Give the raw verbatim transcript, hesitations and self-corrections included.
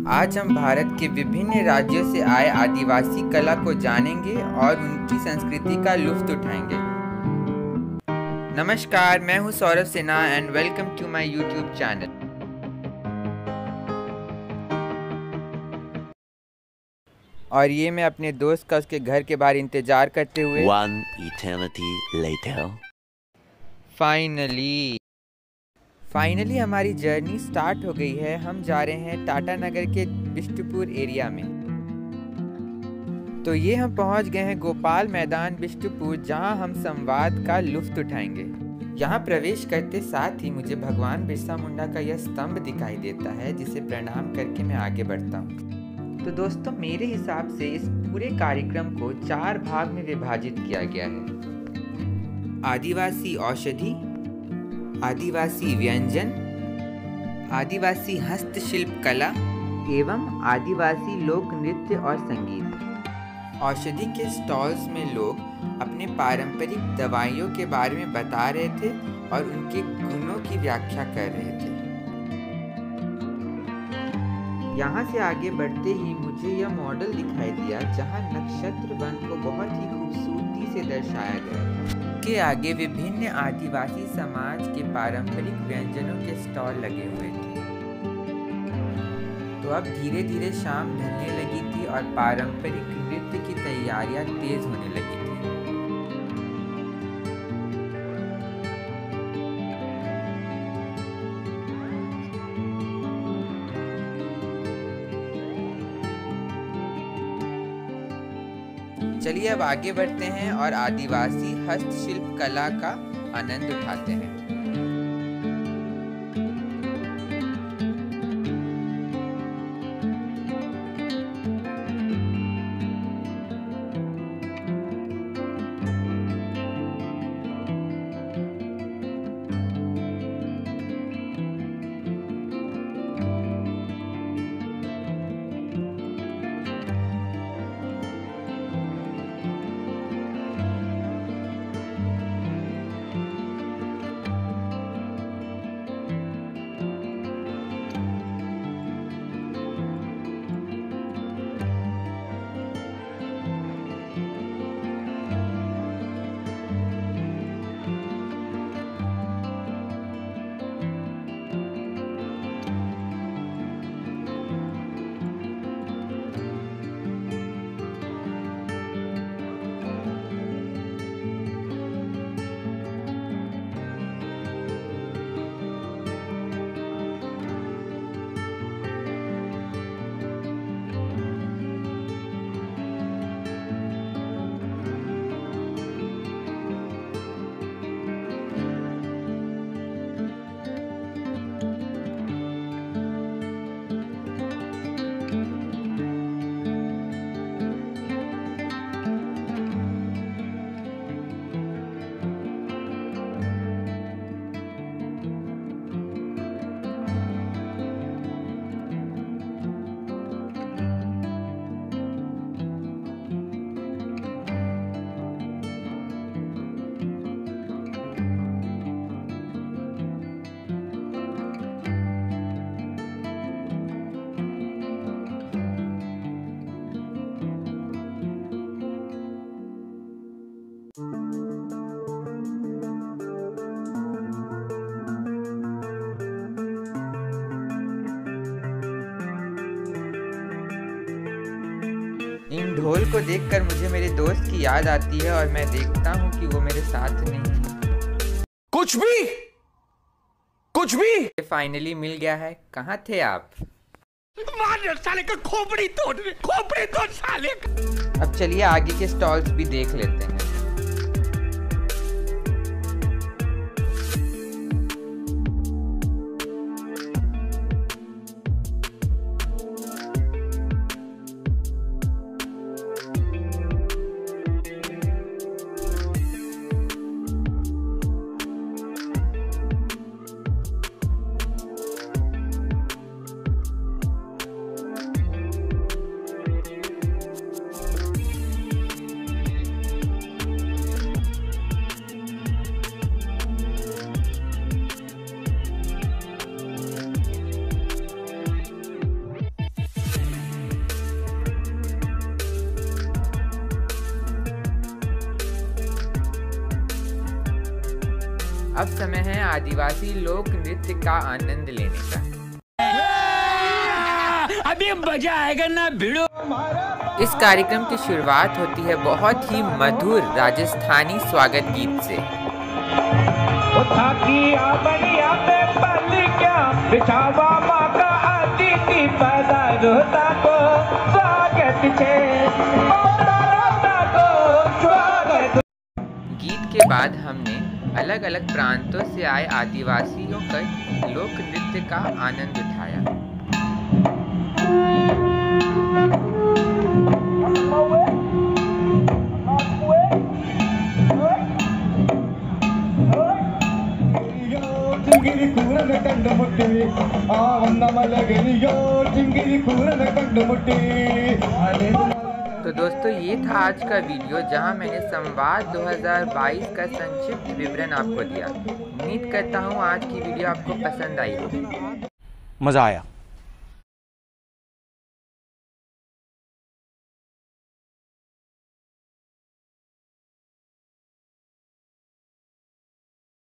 आज हम भारत के विभिन्न राज्यों से आए आदिवासी कला को जानेंगे और उनकी संस्कृति का लुत्फ उठाएंगे। नमस्कार, मैं हूं Saurabh Sinha and welcome to my YouTube channel. और ये मैं अपने दोस्त का उसके घर के बाहर इंतजार करते हुए One eternity later. Finally finally हमारी जर्नी स्टार्ट हो गई है। हम जा रहे हैं टाटा नगर के बिष्टुपुर एरिया में। तो ये हम पहुंच गए हैं गोपाल मैदान बिष्टुपुर, जहां हम संवाद का लुत्फ उठाएंगे। यहाँ प्रवेश करते साथ ही मुझे भगवान बिरसा मुंडा का यह स्तंभ दिखाई देता है, जिसे प्रणाम करके मैं आगे बढ़ता हूँ। तो दोस्तों, मेरे हिसाब से इस पूरे कार्यक्रम को चार भाग में विभाजित किया गया है। आदिवासी औषधि, आदिवासी व्यंजन, आदिवासी हस्तशिल्प कला एवं आदिवासी लोक नृत्य और संगीत। औषधि के स्टॉल्स में लोग अपने पारंपरिक दवाइयों के बारे में बता रहे थे और उनके गुणों की व्याख्या कर रहे थे। यहाँ से आगे बढ़ते ही मुझे यह मॉडल दिखाई दिया, जहाँ नक्षत्र वन को बहुत ही खूबसूरती से दर्शाया गया है। के आगे विभिन्न आदिवासी समाज के पारंपरिक व्यंजनों के स्टॉल लगे हुए थे। तो अब धीरे धीरे शाम ढलने लगी थी और पारंपरिक नृत्य की तैयारियां तेज होने लगी थी। चलिए अब आगे बढ़ते हैं और आदिवासी हस्तशिल्प कला का आनंद उठाते हैं। इन ढोल को देखकर मुझे मेरे दोस्त की याद आती है और मैं देखता हूँ कि वो मेरे साथ नहीं है। कुछ भी कुछ भी फाइनली मिल गया है। कहाँ थे आप? मार साले का खोपड़ी तोड़ खोपड़ी तोड़ साले। अब चलिए आगे के स्टॉल्स भी देख लेते हैं। अब समय है आदिवासी लोक नृत्य का आनंद लेने का। अभी मजा आएगा ना भिड़ो। इस कार्यक्रम की शुरुआत होती है बहुत ही मधुर राजस्थानी स्वागत गीत से। गीत के बाद हमने अलग अलग प्रांतों से आए आदिवासियों का लोक नृत्य का आनंद उठाया। तो दोस्तों ये था आज का वीडियो जहां मैंने संवाद दो हज़ार बाईस का संक्षिप्त विवरण आपको दिया। उम्मीद करता हूं आज की वीडियो आपको पसंद आई होगी। मज़ा आया।